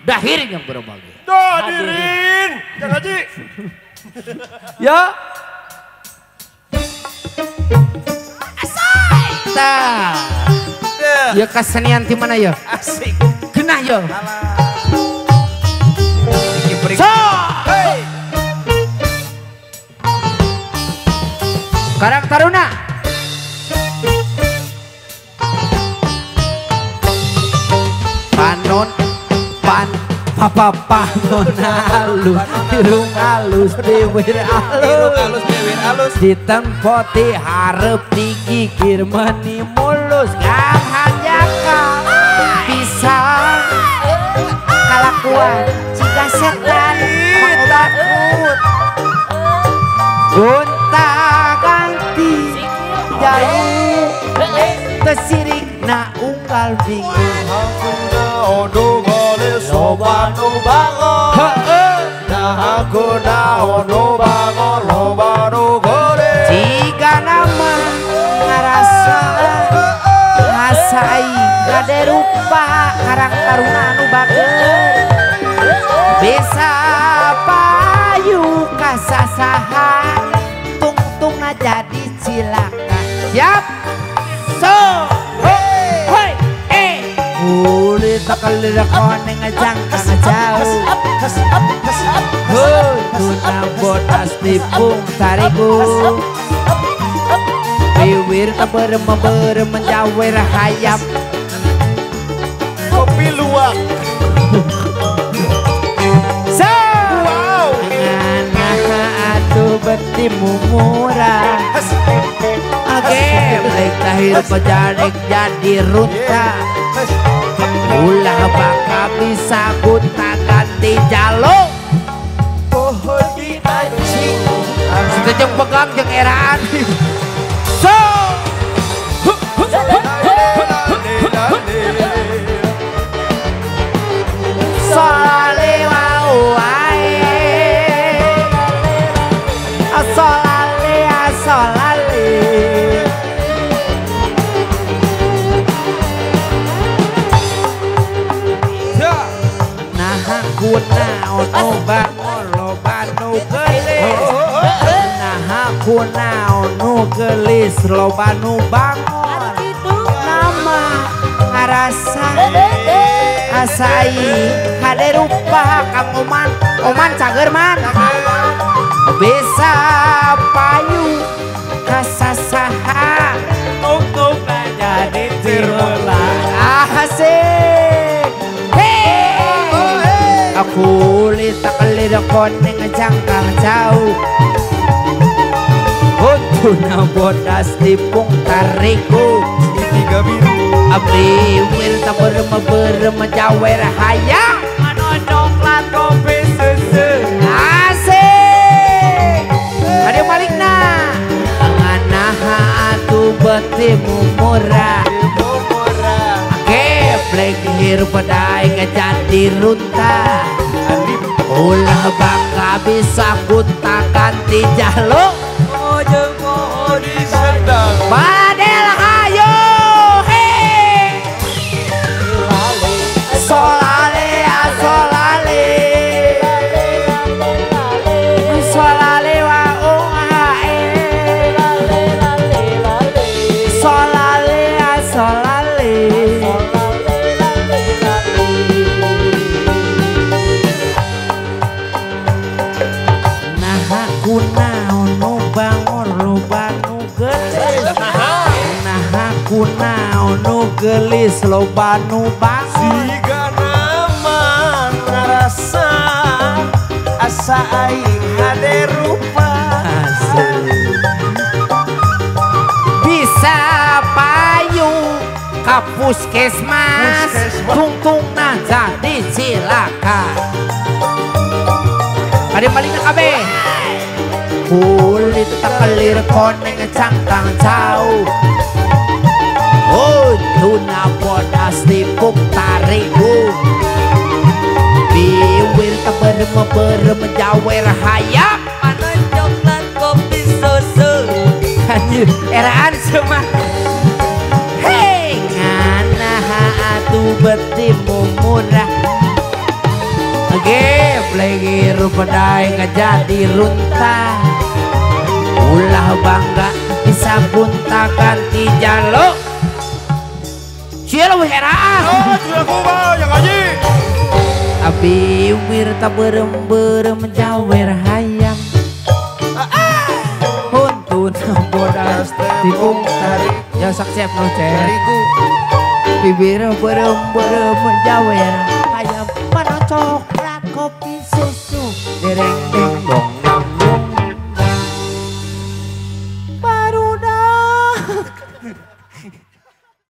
Dahirin yang berbahagia. Hadirin, Kang Haji. Ya. Nah, ya kesenian di mana ya? Asik. Genah ya. So, hey. Karang Taruna. Panon, papa panon halus, irung halus, dewir halus, ditempoti harap digigir meni mulus, gahan jakal, pisang, kalakuan, jika setan, mengobat gonta ganti, jauh, kesirik na unggal bingung. Odo gole soba no bango, dah aku dah odo bango loba no gole. Jika nama ngarasa hasai gade rupa Karang Taruna nu bager bisa payu kasasaha tungtungna jadi cilaka. Siap so kulit kalir koneng jangkang jauh tuna bodas tipung tariku wiwir taber menjawir hayap kopi luwak. so wow aduh betimu murah oke baik tahir pejarik jadi runta ulah baka bisa kuta ganti jaluk Pohon di anjing kita jeng pegang jeng eraan so solale wau wae solale kunaon oba loba nu gelis nah kunaon nu gelis loba nu bangun nama ngarasa asai hade rupa Kang Oman cager man bisa payu kasasaha untuk jadi tirola asik kulit kalir koneng jangkang jauh tuna bodas tipung tariku tiga biru abri wil taber menjawer hayang menonjoklah kopi susu asik ada malikna nganaha atuh betimu murah keplek hirup pedai ngejadi runta ulah baka bisa kuta ganti jaluk ojeng mau disendang padel hayo he solale solale solale wa uhae solale solale kunaon nu bangor loba nu gelis nah kunaon nu gelis loba nu bangun siga nama ngarasa asa aing hade rupa bisa payu ka puskesmas tungtungna jadi cilaka ada palingna kabeh kulit kalir koneng cangkang jauh tuna bodas tipuk tariku biwir taber menjawer hayap menonjoklah kopi susu anjir eraan semua hei nganaha atuh betimu murah lagi rupedai ngajadi runtah. Ulah bangga bisa bunta ganti jaluk. Cia lu heraan. Oh, sudah kuba yang haji. Abi umir tak berem-berem jawer hayam. Huntun bodas tikung tarik. Ya saksep no ceriku. Bibir berem-berem jawer hayam. Mana coklat kopi susu. Dereng